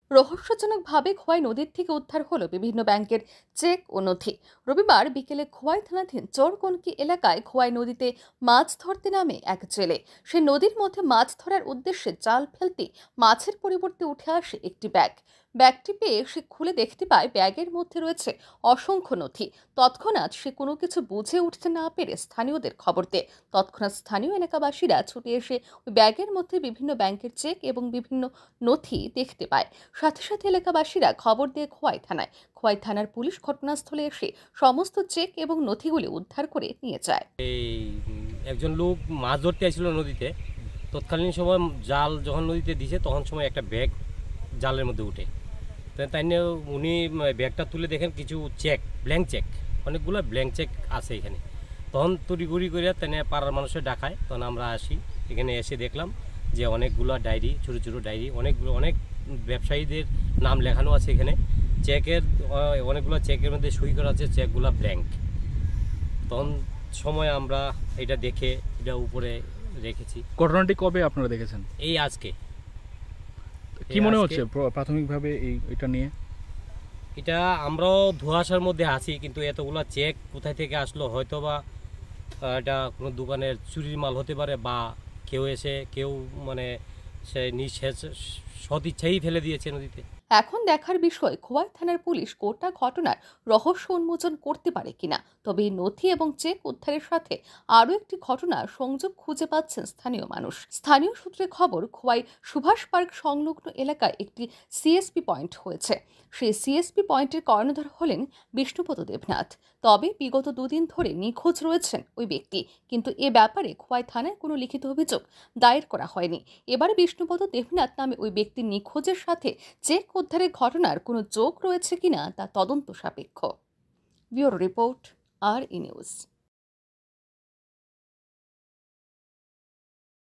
রহস্যজনকভাবে খোয়াই নদীর থেকে উদ্ধার হলো বিভিন্ন ব্যাংকের চেক ও নথি। রবিবার বিকেলে খোয়াই থানাধীন চরকনকি এলাকায় খোয়াই নদীতে মাছ ধরতে নামে এক জেলে। সে নদীর মধ্যে মাছ ধরার উদ্দেশ্যে জাল ফেলতে মাছের পরিবর্তে উঠে আসে একটি ব্যাগটি পেয়ে সে খুলে দেখতে পায় ব্যাগের মধ্যে রয়েছে অসংখ্য নথি। তৎক্ষণাৎ সে কোনো কিছু বুঝে উঠতে না পেরে স্থানীয়দের খবর দেয়। তৎক্ষণাৎ স্থানীয় এলাকাবাসীরা ছুটে এসে ওই ব্যাগের মধ্যে বিভিন্ন ব্যাংকের চেক এবং বিভিন্ন নথি দেখতে পায়। সাথে সাথে এলাকাবাসীরা খবর দিয়ে খোয়াই থানার পুলিশ ঘটনাস্থলে এসে সমস্ত চেক এবং নথিগুলি উদ্ধার করে নিয়ে যায়। এই একজন লোক মাছ ধরতে আসছিল নদীতে। তৎকালীন সময় জাল যখন নদীতে দিছে তখন সময় একটা ব্যাগ জালের মধ্যে উঠে, তাই নিয়ে উনি ব্যাগটা তুলে দেখেন কিছু চেক, ব্ল্যাঙ্ক চেক, অনেকগুলো ব্ল্যাঙ্ক চেক আছে এখানে। তখন তড়িঘড়ি করে তাই পাড়ার মানুষের ডাকায়, তখন আমরা আসি। এখানে এসে দেখলাম যে অনেকগুলো ডায়েরি, ছোটো ছোটো ডায়েরি, অনেক ব্যবসায়ীদের নাম লেখানো আছে এখানে। চেকের অনেকগুলো চেকের মধ্যে সই করা আছে, চেকগুলো ব্ল্যাঙ্ক। তখন সময় আমরা এটা দেখে এটা উপরে রেখেছি। ঘটনাটি কবে আপনারা দেখেছেন? এই আজকে। কি মনে হচ্ছে প্রাথমিকভাবে এটা নিয়ে? এটা আমরাও ধোঁয়াশার মধ্যে আছি, কিন্তু এতগুলো চেক কোথায় থেকে আসলো, হয়তো বা এটা কোনো দোকানের চুরির মাল হতে পারে, বা কেউ মানে সে সৎ ইচ্ছাই ফেলে দিয়েছে নদীতে। এখন দেখার বিষয় খোয়াই থানার পুলিশ গোটা ঘটনার রহস্য উন্মোচন করতে পারে কিনা। তবে এই নথি এবং চেক উদ্ধারের সাথে আরও একটি ঘটনার সংযোগ খুঁজে পাচ্ছেন স্থানীয় মানুষ। স্থানীয় সূত্রে খবর, খোয়াই সুভাষ পার্ক সংলগ্ন এলাকায় একটি সিএসপি পয়েন্ট হয়েছে। সেই সিএসপি পয়েন্টের কর্ণধার হলেন বিষ্ণুপদ দেবনাথ। তবে বিগত দুদিন ধরে নিখোঁজ রয়েছেন ওই ব্যক্তি, কিন্তু এ ব্যাপারে খোয়াই থানায় কোনো লিখিত অভিযোগ দায়ের করা হয়নি। এবারে বিষ্ণুপদ দেবনাথ নামে ওই ব্যক্তির নিখোঁজের সাথে চেক উদ্ধারের ঘটনার কোনো যোগ রয়েছে কিনা তা তদন্ত সাপেক্ষ। Bureau report, RE news.